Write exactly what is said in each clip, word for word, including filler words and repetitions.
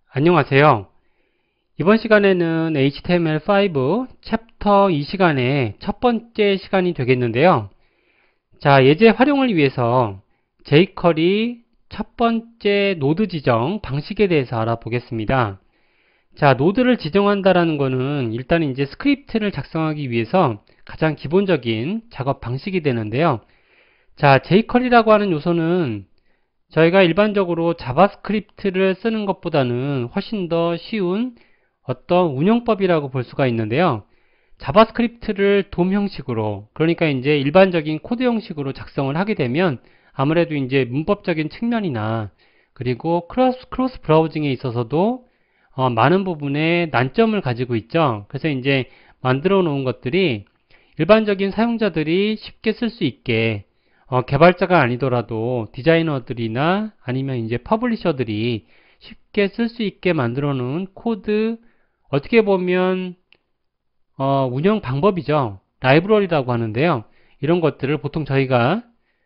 안녕하세요. 이번 시간에는 에이치티엠엘 파이브 챕터 이 시간의 첫 번째 시간이 되겠는데요. 자, 예제 활용을 위해서 제이쿼리 첫 번째 노드 지정 방식에 대해서 알아보겠습니다. 자, 노드를 지정한다라는 거는 일단 이제 스크립트를 작성하기 위해서 가장 기본적인 작업 방식이 되는데요. 자, 제이쿼리라고 하는 요소는 저희가 일반적으로 자바스크립트를 쓰는 것보다는 훨씬 더 쉬운 어떤 운영법이라고 볼 수가 있는데요. 자바스크립트를 돔 형식으로, 그러니까 이제 일반적인 코드 형식으로 작성을 하게 되면 아무래도 이제 문법적인 측면이나 그리고 크로스, 크로스 브라우징에 있어서도 어, 많은 부분에 난점을 가지고 있죠. 그래서 이제 만들어 놓은 것들이 일반적인 사용자들이 쉽게 쓸 수 있게 어, 개발자가 아니더라도 디자이너들이나 아니면 이제 퍼블리셔들이 쉽게 쓸 수 있게 만들어 놓은 코드, 어떻게 보면 어, 운영 방법이죠. 라이브러리라고 하는데요. 이런 것들을 보통 저희가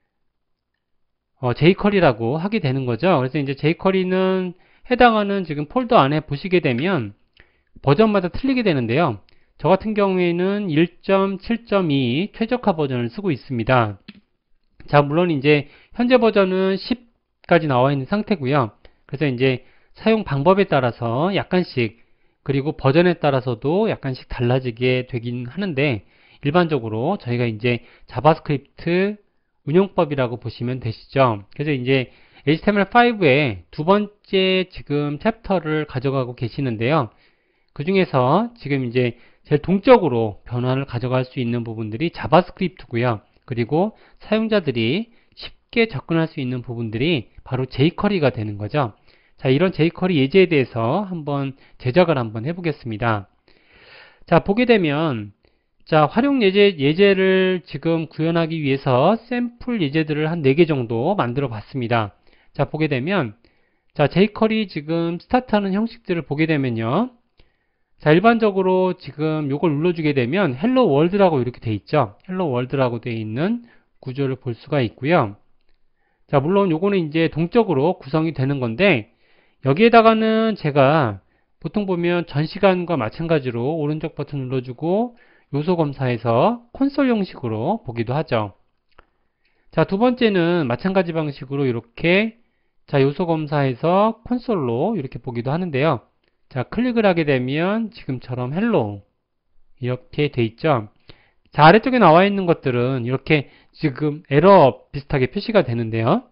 어, 제이쿼리라고 하게 되는 거죠. 그래서 이제 제이쿼리는 해당하는 지금 폴더 안에 보시게 되면 버전마다 틀리게 되는데요. 저 같은 경우에는 일 점 칠 점 이 최적화 버전을 쓰고 있습니다. 자, 물론 이제 현재 버전은 십까지 나와 있는 상태고요. 그래서 이제 사용 방법에 따라서 약간씩, 그리고 버전에 따라서도 약간씩 달라지게 되긴 하는데, 일반적으로 저희가 이제 자바스크립트 운용법이라고 보시면 되시죠. 그래서 이제 에이치티엠엘 파이브의 두 번째 지금 챕터를 가져가고 계시는데요. 그 중에서 지금 이제 제일 동적으로 변화를 가져갈 수 있는 부분들이 자바스크립트고요. 그리고 사용자들이 쉽게 접근할 수 있는 부분들이 바로 제이쿼리가 되는 거죠. 자, 이런 제이쿼리 예제에 대해서 한번 제작을 한번 해보겠습니다. 자, 보게 되면 자, 활용 예제, 예제를 지금 구현하기 위해서 샘플 예제들을 한 네 개 정도 만들어 봤습니다. 자, 보게 되면 자, 제이쿼리 지금 스타트하는 형식들을 보게 되면요. 자, 일반적으로 지금 요걸 눌러주게 되면 헬로 월드라고 이렇게 돼 있죠. 헬로 월드라고 돼 있는 구조를 볼 수가 있고요. 자, 물론 요거는 이제 동적으로 구성이 되는 건데, 여기에다가는 제가 보통 보면 전 시간과 마찬가지로 오른쪽 버튼 눌러주고 요소 검사에서 콘솔 형식으로 보기도 하죠. 자, 두 번째는 마찬가지 방식으로 이렇게 자, 요소 검사에서 콘솔로 이렇게 보기도 하는데요. 자, 클릭을 하게 되면 지금처럼 헬로 이렇게 돼 있죠. 자, 아래쪽에 나와 있는 것들은 이렇게 지금 에러 비슷하게 표시가 되는데요.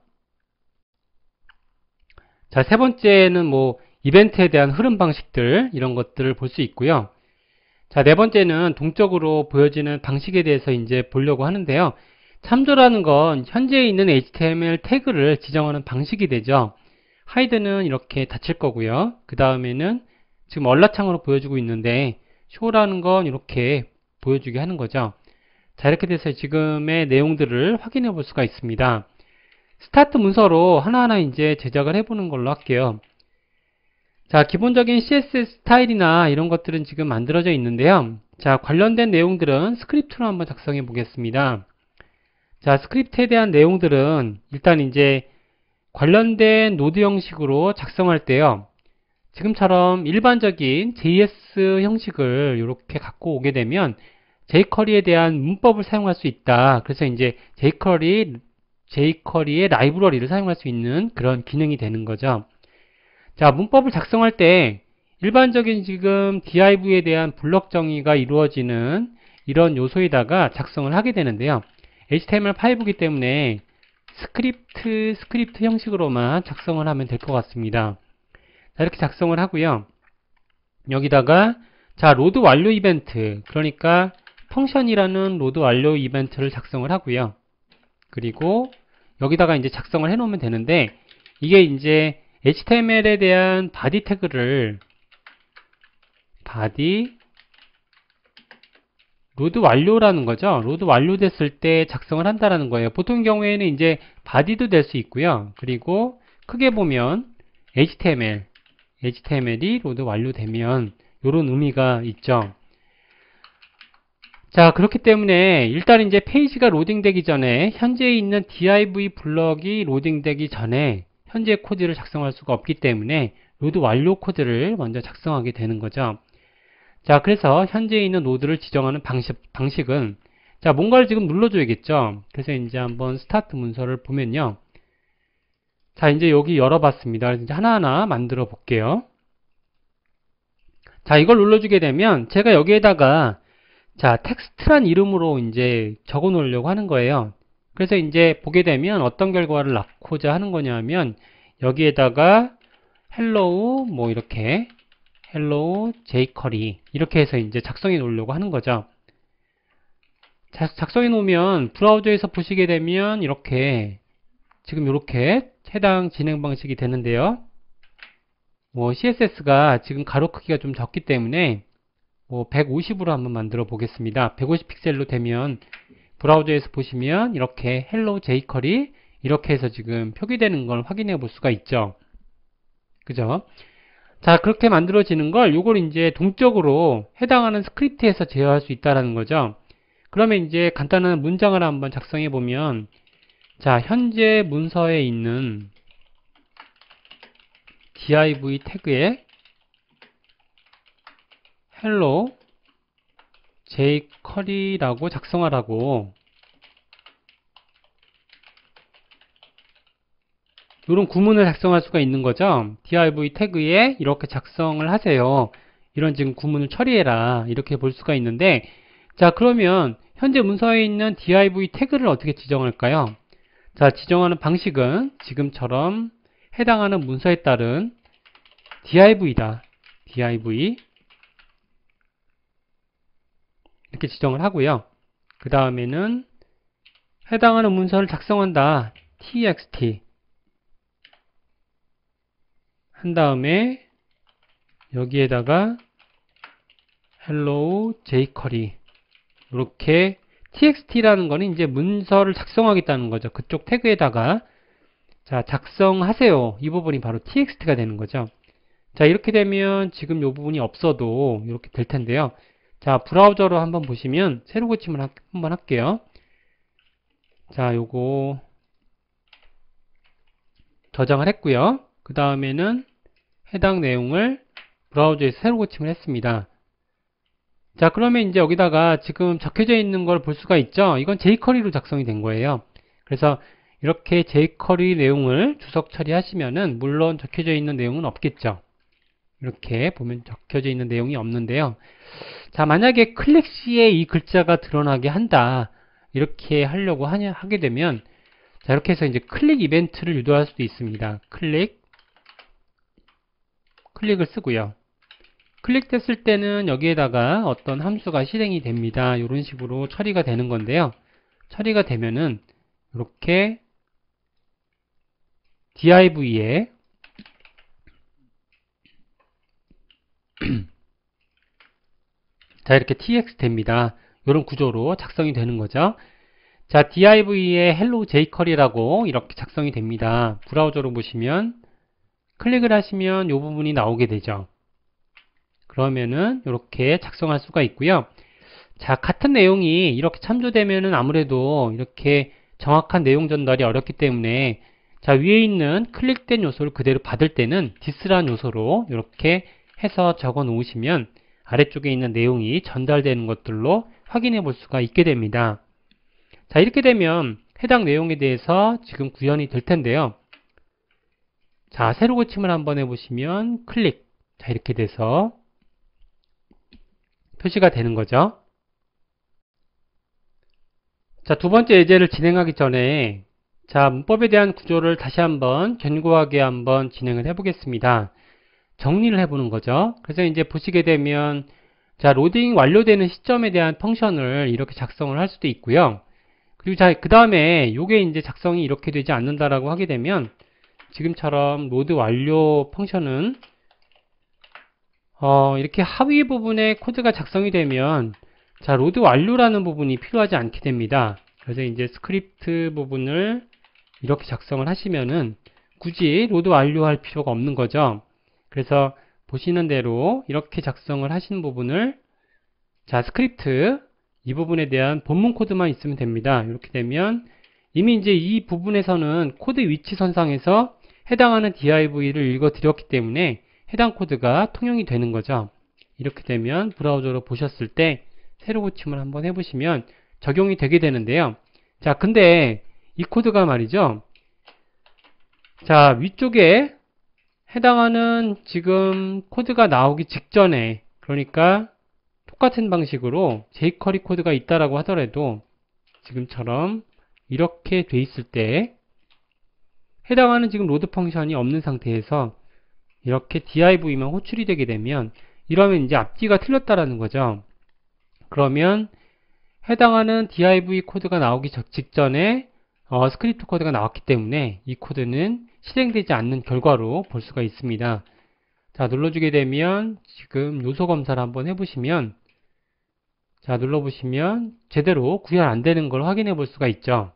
자, 세 번째는 뭐 이벤트에 대한 흐름 방식들, 이런 것들을 볼 수 있고요. 자, 네 번째는 동적으로 보여지는 방식에 대해서 이제 보려고 하는데요. 참조라는 건 현재 있는 에이치티엠엘 태그를 지정하는 방식이 되죠. 하이드는 이렇게 닫힐 거고요. 그 다음에는 지금 얼라창으로 보여주고 있는데 show라는 건 이렇게 보여주게 하는 거죠. 자, 이렇게 돼서 지금의 내용들을 확인해 볼 수가 있습니다. 스타트 문서로 하나하나 이제 제작을 해보는 걸로 할게요. 자, 기본적인 씨에스에스 스타일이나 이런 것들은 지금 만들어져 있는데요. 자, 관련된 내용들은 스크립트로 한번 작성해 보겠습니다. 자, 스크립트에 대한 내용들은 일단 이제 관련된 노드 형식으로 작성할 때요. 지금처럼 일반적인 제이에스 형식을 이렇게 갖고 오게 되면 제이쿼리에 대한 문법을 사용할 수 있다. 그래서 이제 제이쿼리, 제이쿼리의 라이브러리를 사용할 수 있는 그런 기능이 되는 거죠. 자, 문법을 작성할 때 일반적인 지금 div에 대한 블럭 정의가 이루어지는 이런 요소에다가 작성을 하게 되는데요. 에이치티엠엘 파이브이기 때문에 스크립트, 스크립트 형식으로만 작성을 하면 될 것 같습니다. 자, 이렇게 작성을 하고요. 여기다가 자, 로드 완료 이벤트, 그러니까 펑션이라는 로드 완료 이벤트를 작성을 하고요. 그리고 여기다가 이제 작성을 해 놓으면 되는데, 이게 이제 에이치티엠엘에 대한 바디 태그를 바디 로드 완료라는 거죠. 로드 완료됐을 때 작성을 한다라는 거예요. 보통 경우에는 이제 바디도 될 수 있고요. 그리고 크게 보면 에이치티엠엘, 에이치티엠엘이 로드 완료되면 이런 의미가 있죠. 자, 그렇기 때문에 일단 이제 페이지가 로딩되기 전에 현재 있는 div 블럭이 로딩되기 전에 현재 코드를 작성할 수가 없기 때문에 로드 완료 코드를 먼저 작성하게 되는 거죠. 자, 그래서 현재 있는 노드를 지정하는 방식, 방식은 자, 뭔가를 지금 눌러줘야겠죠. 그래서 이제 한번 스타트 문서를 보면요. 자, 이제 여기 열어봤습니다. 이제 하나하나 만들어 볼게요. 자, 이걸 눌러주게 되면 제가 여기에다가 자, 텍스트란 이름으로 이제 적어 놓으려고 하는 거예요. 그래서 이제 보게 되면 어떤 결과를 낳고자 하는 거냐면 여기에다가 hello 뭐 이렇게 hello jQuery 이렇게 해서 이제 작성해 놓으려고 하는 거죠. 자, 작성해 놓으면 브라우저에서 보시게 되면 이렇게 지금 이렇게 해당 진행 방식이 되는데요. 뭐 씨에스에스가 지금 가로 크기가 좀 적기 때문에 뭐 백오십으로 한번 만들어 보겠습니다. 백오십 픽셀로 되면 브라우저에서 보시면 이렇게 hello jQuery 이렇게 해서 지금 표기되는 걸 확인해 볼 수가 있죠. 그죠? 자, 그렇게 만들어지는 걸 요걸 이제 동적으로 해당하는 스크립트에서 제어할 수 있다라는 거죠. 그러면 이제 간단한 문장을 한번 작성해 보면 자, 현재 문서에 있는 div 태그에 hello jQuery라고 작성하라고 이런 구문을 작성할 수가 있는 거죠. div 태그에 이렇게 작성을 하세요. 이런 지금 구문을 처리해라. 이렇게 볼 수가 있는데 자, 그러면 현재 문서에 있는 div 태그를 어떻게 지정할까요? 자, 지정하는 방식은 지금처럼 해당하는 문서에 따른 div이다. div 이렇게 지정을 하고요. 그 다음에는 해당하는 문서를 작성한다. txt 한 다음에 여기에다가 hello jQuery 이렇게 txt라는 거는 이제 문서를 작성하겠다는 거죠. 그쪽 태그에다가 자, 작성하세요. 이 부분이 바로 txt가 되는 거죠. 자, 이렇게 되면 지금 이 부분이 없어도 이렇게 될 텐데요. 자, 브라우저로 한번 보시면 새로 고침을 하, 한번 할게요. 자, 요거 저장을 했고요. 그 다음에는 해당 내용을 브라우저에서 새로 고침을 했습니다. 자, 그러면 이제 여기다가 지금 적혀져 있는 걸 볼 수가 있죠. 이건 jQuery로 작성이 된 거예요. 그래서 이렇게 jQuery 내용을 주석 처리하시면은 물론 적혀져 있는 내용은 없겠죠. 이렇게 보면 적혀져 있는 내용이 없는데요. 자, 만약에 클릭 시에 이 글자가 드러나게 한다. 이렇게 하려고 하냐, 하게 되면 자, 이렇게 해서 이제 클릭 이벤트를 유도할 수도 있습니다. 클릭 클릭을 쓰고요. 클릭됐을 때는 여기에다가 어떤 함수가 실행이 됩니다. 이런 식으로 처리가 되는 건데요. 처리가 되면은 이렇게 div에 자, 이렇게 txt 됩니다. 이런 구조로 작성이 되는 거죠. 자, div에 hello jQuery라고 이렇게 작성이 됩니다. 브라우저로 보시면 클릭을 하시면 이 부분이 나오게 되죠. 그러면은 이렇게 작성할 수가 있고요. 자, 같은 내용이 이렇게 참조되면은 아무래도 이렇게 정확한 내용 전달이 어렵기 때문에 자, 위에 있는 클릭된 요소를 그대로 받을 때는 this라는 요소로 이렇게 해서 적어 놓으시면 아래쪽에 있는 내용이 전달되는 것들로 확인해 볼 수가 있게 됩니다. 자, 이렇게 되면 해당 내용에 대해서 지금 구현이 될 텐데요. 자, 새로 고침을 한번 해보시면 클릭. 자, 이렇게 돼서 표시가 되는 거죠. 자, 두 번째 예제를 진행하기 전에 자, 문법에 대한 구조를 다시 한번 견고하게 한번 진행을 해보겠습니다. 정리를 해보는 거죠. 그래서 이제 보시게 되면 자, 로딩 완료되는 시점에 대한 펑션을 이렇게 작성을 할 수도 있고요. 그리고 자, 그 다음에 요게 이제 작성이 이렇게 되지 않는다라고 하게 되면 지금처럼 로드 완료 펑션은 어, 이렇게 하위 부분에 코드가 작성이 되면 자, 로드 완료라는 부분이 필요하지 않게 됩니다. 그래서 이제 스크립트 부분을 이렇게 작성을 하시면은 굳이 로드 완료할 필요가 없는 거죠. 그래서 보시는 대로 이렇게 작성을 하신 부분을 자, 스크립트 이 부분에 대한 본문 코드만 있으면 됩니다. 이렇게 되면 이미 이제 이 부분에서는 코드 위치 선상에서 해당하는 div를 읽어 드렸기 때문에 해당 코드가 통용이 되는 거죠. 이렇게 되면 브라우저로 보셨을 때 새로 고침을 한번 해보시면 적용이 되게 되는데요. 자, 근데 이 코드가 말이죠. 자, 위쪽에 해당하는 지금 코드가 나오기 직전에, 그러니까 똑같은 방식으로 jQuery 코드가 있다라고 하더라도 지금처럼 이렇게 돼 있을 때 해당하는 지금 로드 펑션이 없는 상태에서 이렇게 div만 호출이 되게 되면 이러면 이제 앞뒤가 틀렸다라는 거죠. 그러면 해당하는 div 코드가 나오기 직전에 어, 스크립트 코드가 나왔기 때문에 이 코드는 실행되지 않는 결과로 볼 수가 있습니다. 자, 눌러주게 되면 지금 요소 검사를 한번 해보시면 자, 눌러보시면 제대로 구현 안 되는 걸 확인해 볼 수가 있죠.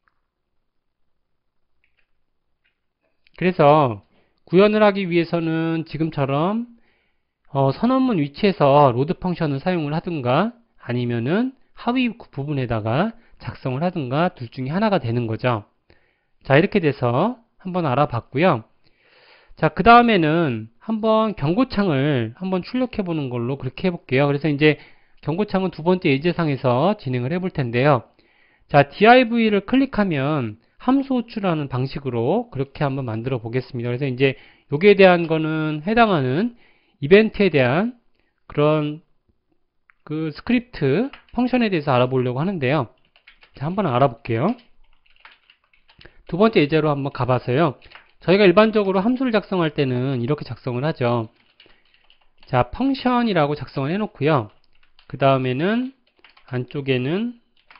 그래서 구현을 하기 위해서는 지금처럼 어, 선언문 위치에서 로드 펑션을 사용을 하든가 아니면은 하위 부분에다가 작성을 하든가 둘 중에 하나가 되는 거죠. 자, 이렇게 돼서 한번 알아봤고요. 자, 그 다음에는 한번 경고창을 한번 출력해 보는 걸로 그렇게 해볼게요. 그래서 이제 경고창은 두 번째 예제상에서 진행을 해볼 텐데요. 자, div를 클릭하면 함수 호출하는 방식으로 그렇게 한번 만들어 보겠습니다. 그래서 이제 여기에 대한 거는 해당하는 이벤트에 대한 그런 그 스크립트 펑션에 대해서 알아보려고 하는데요. 자, 한번 알아볼게요. 두 번째 예제로 한번 가봐서요. 저희가 일반적으로 함수를 작성할 때는 이렇게 작성을 하죠. 자, 펑션이라고 작성을 해놓고요. 그 다음에는 안쪽에는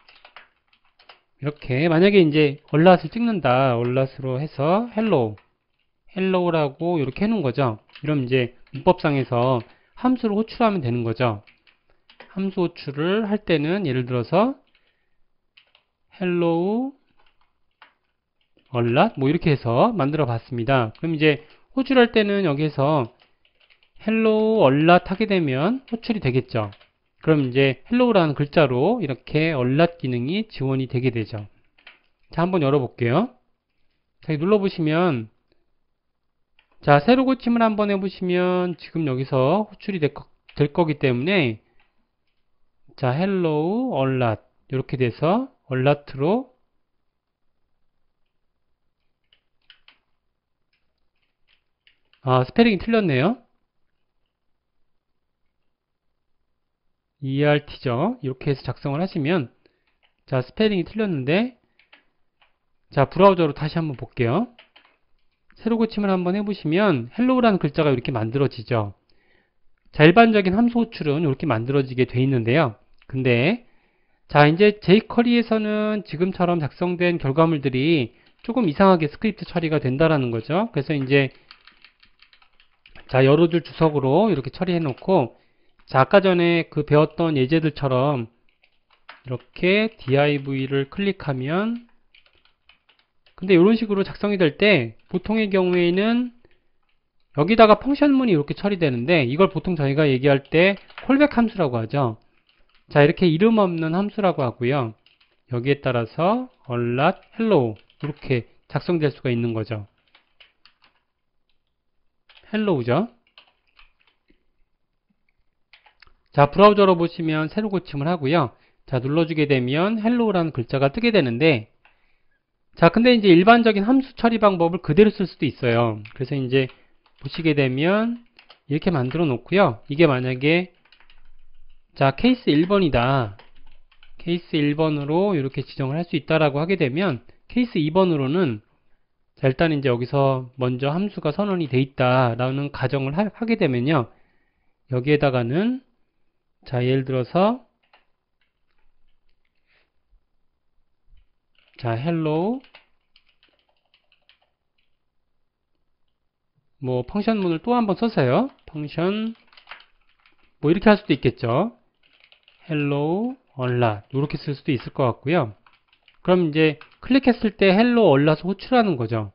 이렇게 만약에 이제 얼랏을 찍는다. 얼랏으로 해서 hello, hello라고 이렇게 해놓은 거죠. 이러면 이제 문법상에서 함수를 호출하면 되는 거죠. 함수 호출을 할 때는 예를 들어서 hello 얼랏 뭐 이렇게 해서 만들어 봤습니다. 그럼 이제 호출할 때는 여기서 hello 얼랏 하게 되면 호출이 되겠죠. 그럼 이제 hello라는 글자로 이렇게 얼랏 기능이 지원이 되게 되죠. 자, 한번 열어볼게요. 자, 눌러보시면 자, 새로 고침을 한번 해보시면 지금 여기서 호출이 될, 거, 될 거기 때문에 자, hello 얼랏 이렇게 돼서 얼랏으로 아, 스페링이 틀렸네요. 이알티죠. 이렇게 해서 작성을 하시면 자, 스페링이 틀렸는데 자, 브라우저로 다시 한번 볼게요. 새로 고침을 한번 해보시면 헬로우라는 글자가 이렇게 만들어지죠. 자, 일반적인 함수 호출은 이렇게 만들어지게 돼 있는데요. 근데 자, 이제 jQuery에서는 지금처럼 작성된 결과물들이 조금 이상하게 스크립트 처리가 된다라는 거죠. 그래서 이제 자, 여러 줄 주석으로 이렇게 처리해 놓고 자, 아까 전에 그 배웠던 예제들처럼 이렇게 div를 클릭하면 근데 이런 식으로 작성이 될 때 보통의 경우에는 여기다가 펑션문이 이렇게 처리되는데 이걸 보통 저희가 얘기할 때 콜백 함수라고 하죠. 자, 이렇게 이름 없는 함수라고 하고요. 여기에 따라서 얼랏 hello 이렇게 작성될 수가 있는 거죠. hello죠. 자, 브라우저로 보시면 새로 고침을 하고요. 자, 눌러주게 되면 hello라는 글자가 뜨게 되는데 자, 근데 이제 일반적인 함수 처리 방법을 그대로 쓸 수도 있어요. 그래서 이제 보시게 되면 이렇게 만들어 놓고요. 이게 만약에 자, 케이스 일 번이다. 케이스 일 번으로 이렇게 지정을 할 수 있다라고 하게 되면 케이스 이 번으로는 자, 일단 이제 여기서 먼저 함수가 선언이 돼 있다라는 가정을 하, 하게 되면요. 여기에다가는 자, 예를 들어서 자, hello 뭐 펑션문을 또 한번 써서요. 펑션 뭐 이렇게 할 수도 있겠죠. hello 얼랏 이렇게 쓸 수도 있을 것 같고요. 그럼 이제 클릭했을 때 hello 얼랏을 호출하는 거죠.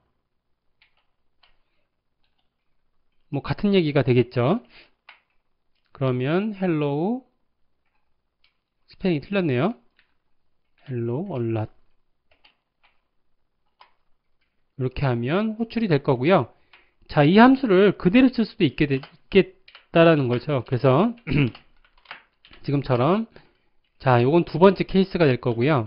뭐 같은 얘기가 되겠죠. 그러면 hello 스펠링이 틀렸네요. hello 얼랏 이렇게 하면 호출이 될 거고요. 자, 이 함수를 그대로 쓸 수도 있게 되, 있겠다라는 거죠. 그래서 지금처럼 자, 요건 두 번째 케이스가 될 거고요.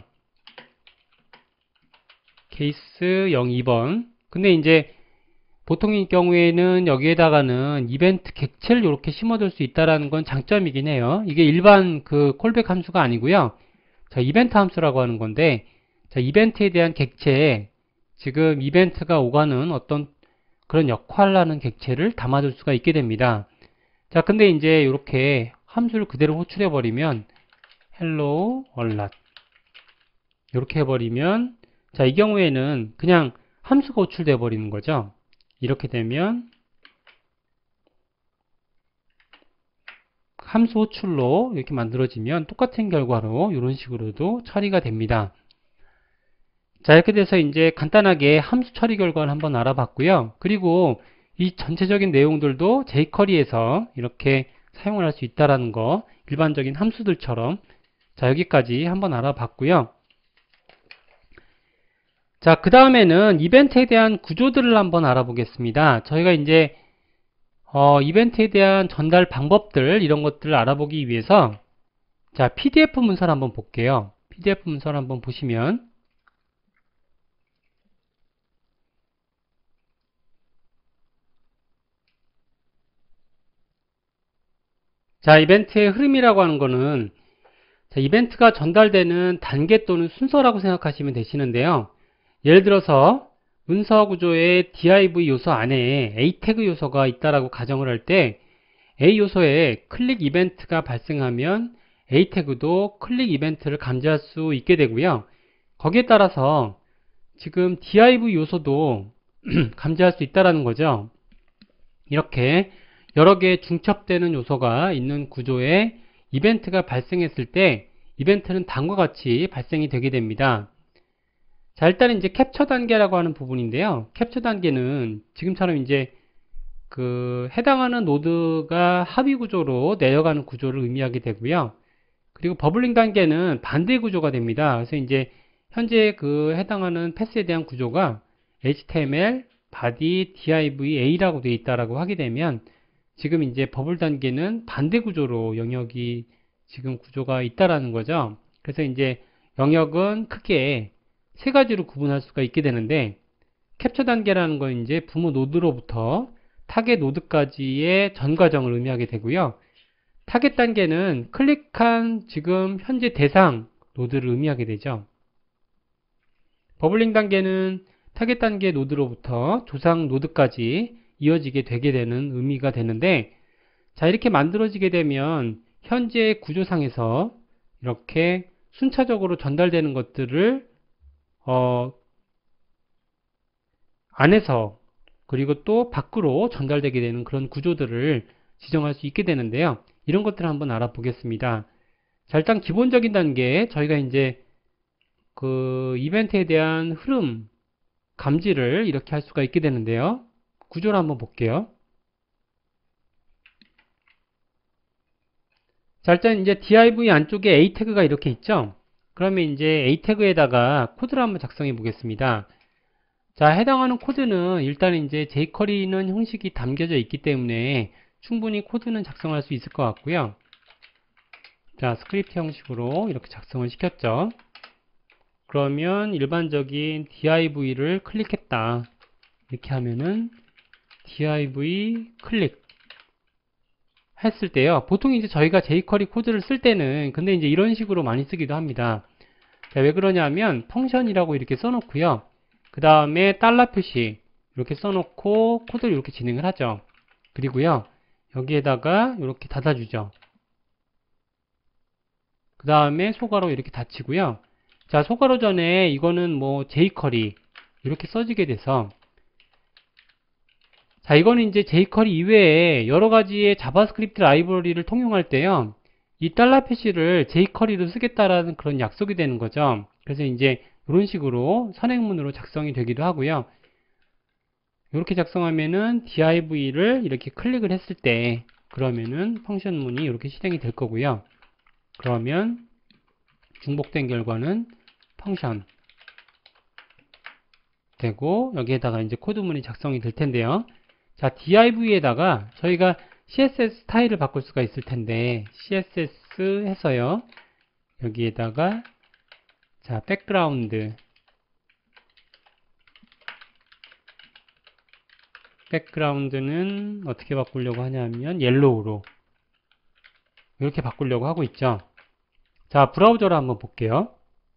케이스 영, 이 번. 근데 이제 보통의 경우에는 여기에다가는 이벤트 객체를 이렇게 심어둘 수 있다라는 건 장점이긴 해요. 이게 일반 그 콜백 함수가 아니고요. 자, 이벤트 함수라고 하는 건데, 자, 이벤트에 대한 객체에 지금 이벤트가 오가는 어떤 그런 역할을 하는 객체를 담아둘 수가 있게 됩니다. 자, 근데 이제 이렇게 함수를 그대로 호출해 버리면 hello world 이렇게 해버리면, 자, 이 경우에는 그냥 함수가 호출돼 버리는 거죠. 이렇게 되면 함수 호출로 이렇게 만들어지면 똑같은 결과로 이런 식으로도 처리가 됩니다. 자, 이렇게 돼서 이제 간단하게 함수 처리 결과를 한번 알아봤고요. 그리고 이 전체적인 내용들도 제이쿼리에서 이렇게 사용을 할 수 있다는 거, 일반적인 함수들처럼. 자, 여기까지 한번 알아봤고요. 자, 그 다음에는 이벤트에 대한 구조들을 한번 알아보겠습니다. 저희가 이제 어, 이벤트에 대한 전달 방법들, 이런 것들을 알아보기 위해서 자, 피디에프 문서를 한번 볼게요. 피디에프 문서를 한번 보시면 자, 이벤트의 흐름이라고 하는 거는 자, 이벤트가 전달되는 단계 또는 순서라고 생각하시면 되시는데요. 예를 들어서 문서 구조의 디아이브이 요소 안에 A 태그 요소가 있다라고 가정을 할 때 A 요소에 클릭 이벤트가 발생하면 A 태그도 클릭 이벤트를 감지할 수 있게 되고요. 거기에 따라서 지금 디아이브이 요소도 감지할 수 있다라는 거죠. 이렇게 여러 개의 중첩되는 요소가 있는 구조에 이벤트가 발생했을 때 이벤트는 다음과 같이 발생이 되게 됩니다. 자, 일단 이제 캡처 단계라고 하는 부분인데요. 캡처 단계는 지금처럼 이제 그 해당하는 노드가 합의 구조로 내려가는 구조를 의미하게 되고요. 그리고 버블링 단계는 반대 구조가 됩니다. 그래서 이제 현재 그 해당하는 패스에 대한 구조가 에이치티엠엘, body, div, a라고 되어 있다라고 하게 되면 지금 이제 버블 단계는 반대 구조로 영역이 지금 구조가 있다라는 거죠. 그래서 이제 영역은 크게 세 가지로 구분할 수가 있게 되는데, 캡처 단계라는 건 이제 부모 노드로부터 타겟 노드까지의 전 과정을 의미하게 되고요. 타겟 단계는 클릭한 지금 현재 대상 노드를 의미하게 되죠. 버블링 단계는 타겟 단계 노드로부터 조상 노드까지 이어지게 되게 되는 의미가 되는데, 자, 이렇게 만들어지게 되면 현재 구조상에서 이렇게 순차적으로 전달되는 것들을 어, 안에서 그리고 또 밖으로 전달되게 되는 그런 구조들을 지정할 수 있게 되는데요. 이런 것들을 한번 알아보겠습니다. 자, 일단 기본적인 단계, 저희가 이제 그 이벤트에 대한 흐름 감지를 이렇게 할 수가 있게 되는데요. 구조를 한번 볼게요. 자, 일단 이제 디아이브이 안쪽에 A 태그가 이렇게 있죠. 그러면 이제 A 태그에다가 코드를 한번 작성해 보겠습니다. 자, 해당하는 코드는 일단 이제 제이쿼리는 형식이 담겨져 있기 때문에 충분히 코드는 작성할 수 있을 것 같고요. 자, 스크립트 형식으로 이렇게 작성을 시켰죠. 그러면 일반적인 div를 클릭했다. 이렇게 하면은 div 클릭 했을 때요. 보통 이제 저희가 제이쿼리 코드를 쓸 때는 근데 이제 이런 식으로 많이 쓰기도 합니다. 자, 왜 그러냐면 펑션이라고 이렇게 써놓고요. 그 다음에 달러 표시 이렇게 써놓고 코드를 이렇게 진행을 하죠. 그리고요. 여기에다가 이렇게 닫아주죠. 그 다음에 소괄호 이렇게 닫히고요. 자, 소괄호 전에 이거는 뭐 제이쿼리 이렇게 써지게 돼서, 자, 이거는 이제 제이쿼리 이외에 여러 가지의 자바스크립트 라이브러리를 통용할 때요. 이 달러 표시를 제이쿼리로 쓰겠다라는 그런 약속이 되는 거죠. 그래서 이제 이런 식으로 선행문으로 작성이 되기도 하고요. 이렇게 작성하면은 div를 이렇게 클릭을 했을 때 그러면은 펑션문이 이렇게 실행이 될 거고요. 그러면 중복된 결과는 펑션 되고 여기에다가 이제 코드문이 작성이 될 텐데요. 자, div에다가 저희가 씨에스에스 스타일을 바꿀 수가 있을 텐데, 씨에스에스 해서요. 여기에다가, 자, 백그라운드. 백그라운드는 어떻게 바꾸려고 하냐면, 옐로우로. 이렇게 바꾸려고 하고 있죠. 자, 브라우저로 한번 볼게요.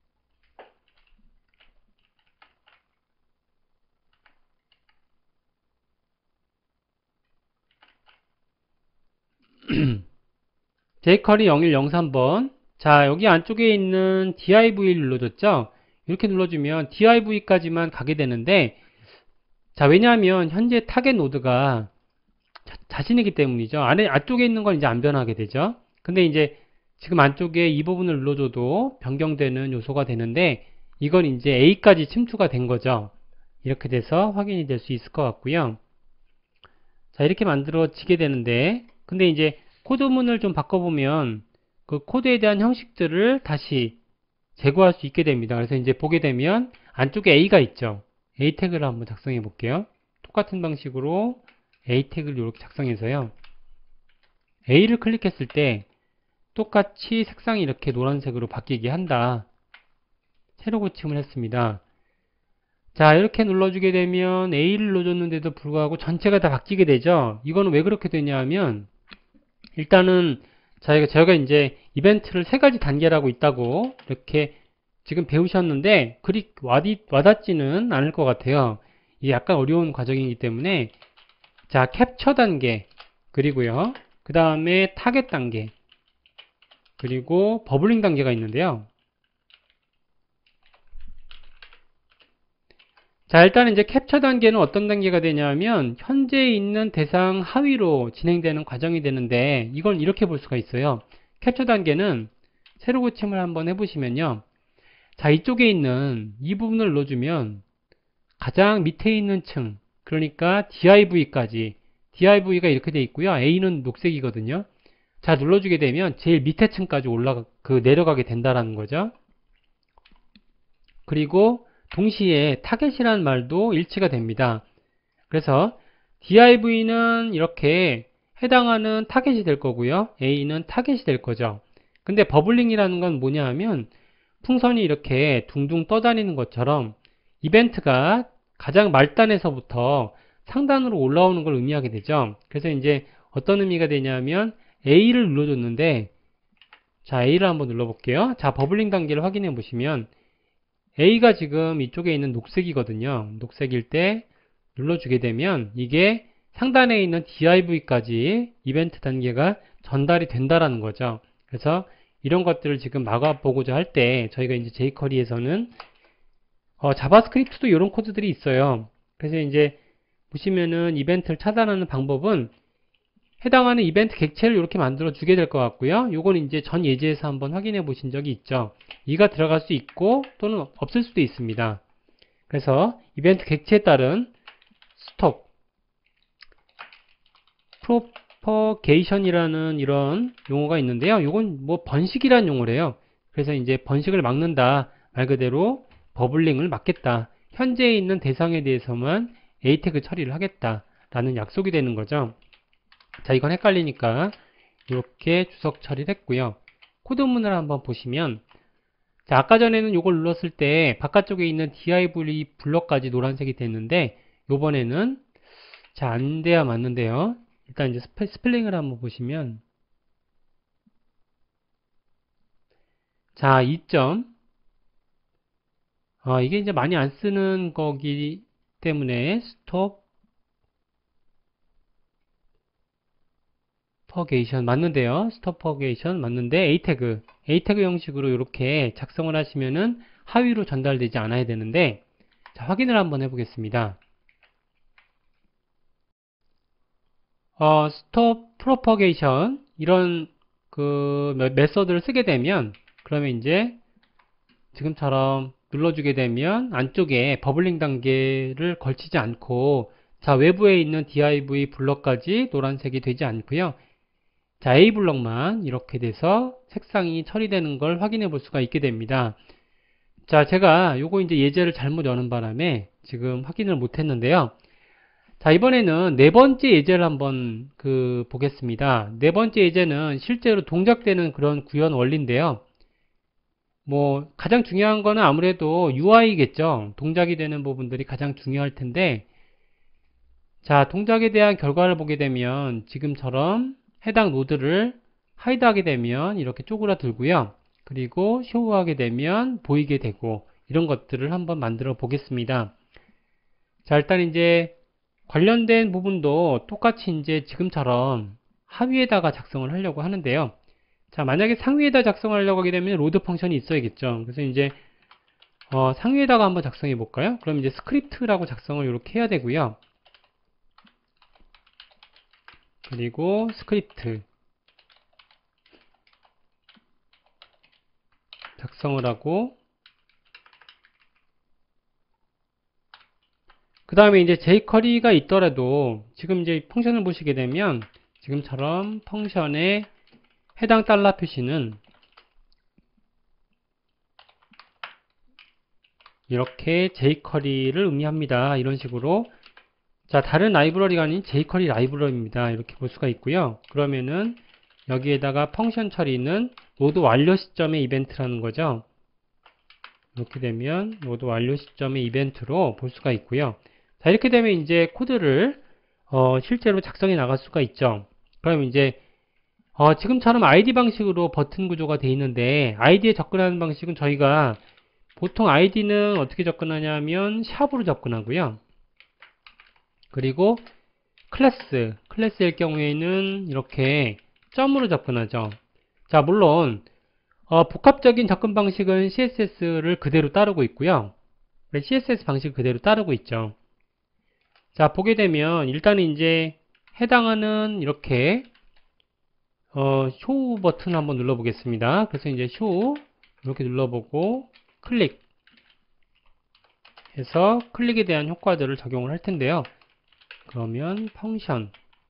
제이커리 영일영삼 번. 자, 여기 안쪽에 있는 div를 눌러줬죠? 이렇게 눌러주면 div까지만 가게 되는데, 자, 왜냐하면 현재 타겟 노드가 자, 자신이기 때문이죠. 안에, 안쪽에 있는 건 이제 안 변하게 되죠. 근데 이제 지금 안쪽에 이 부분을 눌러줘도 변경되는 요소가 되는데, 이건 이제 A까지 침투가 된 거죠. 이렇게 돼서 확인이 될 수 있을 것 같고요. 자, 이렇게 만들어지게 되는데, 근데 이제 코드문을 좀 바꿔보면 그 코드에 대한 형식들을 다시 제거할 수 있게 됩니다. 그래서 이제 보게 되면 안쪽에 A가 있죠. A 태그를 한번 작성해 볼게요. 똑같은 방식으로 A 태그를 이렇게 작성해서요. A를 클릭했을 때 똑같이 색상이 이렇게 노란색으로 바뀌게 한다. 새로 고침을 했습니다. 자, 이렇게 눌러주게 되면 A를 눌러줬는데도 불구하고 전체가 다 바뀌게 되죠. 이거는 왜 그렇게 되냐 하면 일단은 저희가 저희가 이제 이벤트를 세 가지 단계라고 있다고 이렇게 지금 배우셨는데 그리 와디, 와닿지는 않을 것 같아요. 이게 약간 어려운 과정이기 때문에 자, 캡처 단계 그리고요. 그 다음에 타겟 단계 그리고 버블링 단계가 있는데요. 자, 일단 이제 캡처 단계는 어떤 단계가 되냐면 현재 있는 대상 하위로 진행되는 과정이 되는데 이걸 이렇게 볼 수가 있어요. 캡처 단계는 새로 고침을 한번 해보시면요. 자, 이쪽에 있는 이 부분을 눌러주면 가장 밑에 있는 층, 그러니까 div까지 div가 이렇게 돼 있고요. A는 녹색이거든요. 자, 눌러주게 되면 제일 밑에 층까지 올라가 그 내려가게 된다라는 거죠. 그리고 동시에 타겟이라는 말도 일치가 됩니다. 그래서 div는 이렇게 해당하는 타겟이 될 거고요. A는 타겟이 될 거죠. 근데 버블링이라는 건 뭐냐 하면 풍선이 이렇게 둥둥 떠다니는 것처럼 이벤트가 가장 말단에서부터 상단으로 올라오는 걸 의미하게 되죠. 그래서 이제 어떤 의미가 되냐면 A를 눌러줬는데 자, A를 한번 눌러볼게요. 자, 버블링 단계를 확인해 보시면 A가 지금 이쪽에 있는 녹색이거든요. 녹색일 때 눌러주게 되면 이게 상단에 있는 div까지 이벤트 단계가 전달이 된다라는 거죠. 그래서 이런 것들을 지금 막아보고자 할 때 저희가 이제 제이커리에서는 어, 자바스크립트도 이런 코드들이 있어요. 그래서 이제 보시면은 이벤트를 차단하는 방법은 해당하는 이벤트 객체를 이렇게 만들어 주게 될 것 같고요. 요건 이제 전 예제에서 한번 확인해 보신 적이 있죠. 이가 들어갈 수 있고 또는 없을 수도 있습니다. 그래서 이벤트 객체에 따른 스톱, 프로퍼게이션이라는 이런 용어가 있는데요. 요건 뭐 번식이라는 용어래요. 그래서 이제 번식을 막는다. 말 그대로 버블링을 막겠다. 현재 있는 대상에 대해서만 A 태그 처리를 하겠다. 라는 약속이 되는 거죠. 자, 이건 헷갈리니까 이렇게 주석 처리를 했고요. 코드문을 한번 보시면 자, 아까 전에는 이걸 눌렀을 때 바깥쪽에 있는 div 블럭까지 노란색이 됐는데 요번에는 자, 안 돼야 맞는데요. 일단 이제 스페, 스펠링을 한번 보시면 자, 이 점 어, 이게 이제 많이 안 쓰는 거기 때문에 스톱 퍼게이션 맞는데요. 스톱 퍼게이션 맞는데 A 태그 A 태그 형식으로 이렇게 작성을 하시면은 하위로 전달되지 않아야 되는데 자, 확인을 한번 해보겠습니다. 어, 스톱 프로퍼게이션 이런 그 메서드를 쓰게 되면 그러면 이제 지금처럼 눌러주게 되면 안쪽에 버블링 단계를 걸치지 않고 자, 외부에 있는 div 블럭까지 노란색이 되지 않고요. 자, A 블럭만 이렇게 돼서 색상이 처리되는 걸 확인해 볼 수가 있게 됩니다. 자, 제가 요거 이제 예제를 잘못 여는 바람에 지금 확인을 못 했는데요. 자, 이번에는 네 번째 예제를 한번 그 보겠습니다. 네 번째 예제는 실제로 동작되는 그런 구현 원리인데요. 뭐 가장 중요한 거는 아무래도 유아이겠죠. 동작이 되는 부분들이 가장 중요할 텐데, 자, 동작에 대한 결과를 보게 되면 지금처럼 해당 노드를 하이드하게 되면 이렇게 쪼그라들고요. 그리고 쇼우하게 되면 보이게 되고, 이런 것들을 한번 만들어 보겠습니다. 자, 일단 이제 관련된 부분도 똑같이 이제 지금처럼 하위에다가 작성을 하려고 하는데요. 자, 만약에 상위에다 작성하려고 하게 되면 로드 펑션이 있어야겠죠. 그래서 이제 어, 상위에다가 한번 작성해 볼까요? 그럼 이제 스크립트라고 작성을 이렇게 해야 되고요. 그리고 스크립트 작성을 하고, 그 다음에 이제 jQuery가 있더라도 지금 이제 펑션을 보시게 되면 지금처럼 펑션의 해당 달러 표시는 이렇게 jQuery를 의미합니다. 이런 식으로. 자, 다른 라이브러리가 아닌 jQuery 라이브러리입니다. 이렇게 볼 수가 있고요. 그러면은 여기에다가 펑션 처리는 로드 완료 시점의 이벤트라는 거죠. 이렇게 되면 로드 완료 시점의 이벤트로 볼 수가 있고요. 자, 이렇게 되면 이제 코드를 어, 실제로 작성해 나갈 수가 있죠. 그럼 이제 어, 지금처럼 아이디 방식으로 버튼 구조가 되어 있는데, 아이디에 접근하는 방식은 저희가 보통 아이디는 어떻게 접근하냐면 샵으로 접근하고요. 그리고 클래스, 클래스일 경우에는 이렇게 점으로 접근하죠. 자, 물론 어, 복합적인 접근 방식은 씨에스에스를 그대로 따르고 있고요. 씨에스에스 방식을 그대로 따르고 있죠. 자, 보게 되면 일단은 이제 해당하는 이렇게 어, 쇼 버튼 한번 눌러 보겠습니다. 그래서 이제 쇼 이렇게 눌러보고 클릭 해서 클릭에 대한 효과들을 적용을 할 텐데요. 그러면 펑션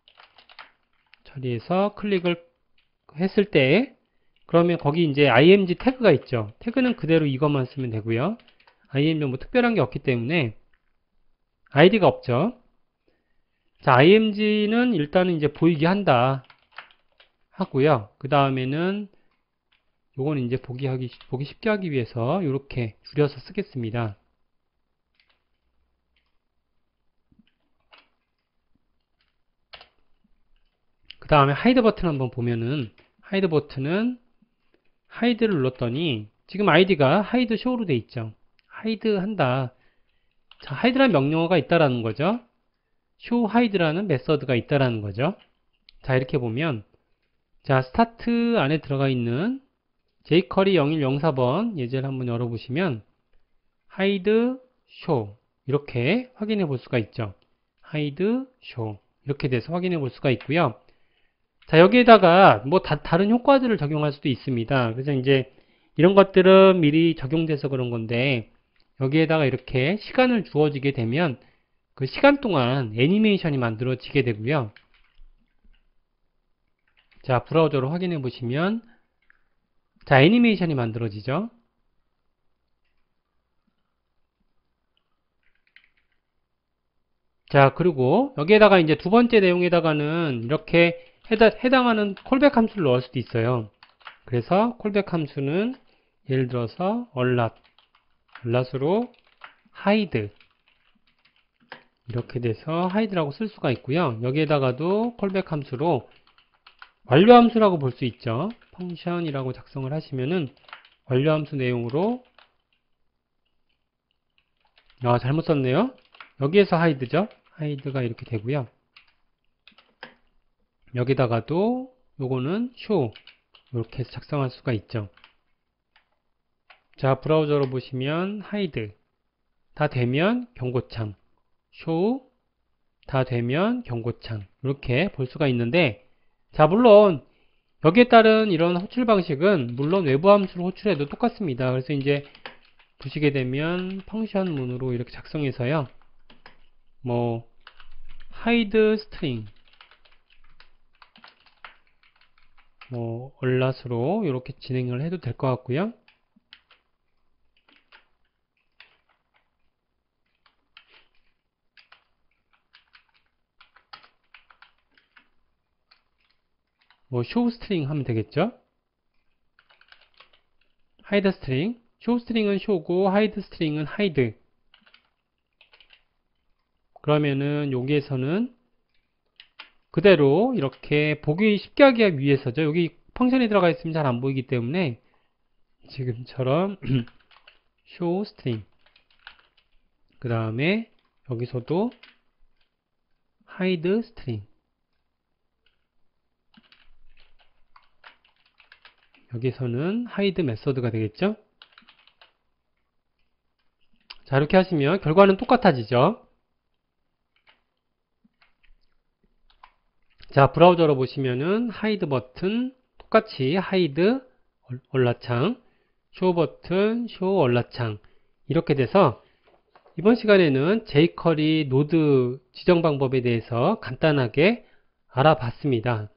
처리해서 클릭을 했을 때, 그러면 거기 이제 아이엠지 태그가 있죠. 태그는 그대로 이것만 쓰면 되고요. 아이엠지 뭐 특별한 게 없기 때문에 아이디가 없죠. 자, 아이엠지는 일단은 이제 보이게 한다 하고요. 그 다음에는 요건 이제 보기 하기 보기 쉽게 하기 위해서 이렇게 줄여서 쓰겠습니다. 그 다음에 하이드 버튼 한번 보면은, 하이드 버튼은 하이드를 눌렀더니 지금 아이디가 하이드 쇼로 돼 있죠. 하이드 한다. 자, 하이드라는 명령어가 있다라는 거죠. show hide라는 메서드가 있다라는 거죠. 자, 이렇게 보면, 자, 스타트 안에 들어가 있는 jQuery 영일영사 번 예제를 한번 열어보시면 hide show 이렇게 확인해 볼 수가 있죠. hide show 이렇게 돼서 확인해 볼 수가 있고요. 자, 여기에다가 뭐 다, 다른 효과들을 적용할 수도 있습니다. 그래서 이제 이런 것들은 미리 적용돼서 그런 건데, 여기에다가 이렇게 시간을 주어지게 되면 그 시간 동안 애니메이션이 만들어지게 되고요. 자, 브라우저로 확인해 보시면, 자, 애니메이션이 만들어지죠. 자, 그리고 여기에다가 이제 두 번째 내용에다가는 이렇게 해다, 해당하는 콜백 함수를 넣을 수도 있어요. 그래서 콜백 함수는 예를 들어서 alert, allert으로 hide 이렇게 돼서 hide라고 쓸 수가 있고요. 여기에다가도 콜백 함수로 완료 함수라고 볼 수 있죠. 펑션이라고 작성을 하시면은 완료 함수 내용으로, 아, 잘못 썼네요. 여기에서 hide죠. hide가 이렇게 되고요. 여기다가도 요거는 show 이렇게 해서 작성할 수가 있죠. 자, 브라우저로 보시면 hide 다 되면 경고창, show 다 되면 경고창 이렇게 볼 수가 있는데, 자, 물론 여기에 따른 이런 호출 방식은 물론 외부 함수로 호출해도 똑같습니다. 그래서 이제 보시게 되면 펑션 문으로 이렇게 작성해서요. 뭐 hide string 뭐 얼랏으로 이렇게 진행을 해도 될 것 같고요. 뭐 show string 하면 되겠죠. hide string, show string은 show고 hide string은 hide. 그러면은 여기에서는 그대로 이렇게 보기 쉽게 하기 위해서죠. 여기 펑션이 들어가 있으면 잘 안 보이기 때문에 지금처럼 show string, 그 다음에 여기서도 hide string, 여기서는 hide 메소드가 되겠죠. 자, 이렇게 하시면 결과는 똑같아지죠. 자, 브라우저로 보시면은 hide 버튼 똑같이 hide 얼라창, show 버튼 show 얼라창 이렇게 돼서 이번 시간에는 제이쿼리 노드 지정 방법에 대해서 간단하게 알아봤습니다.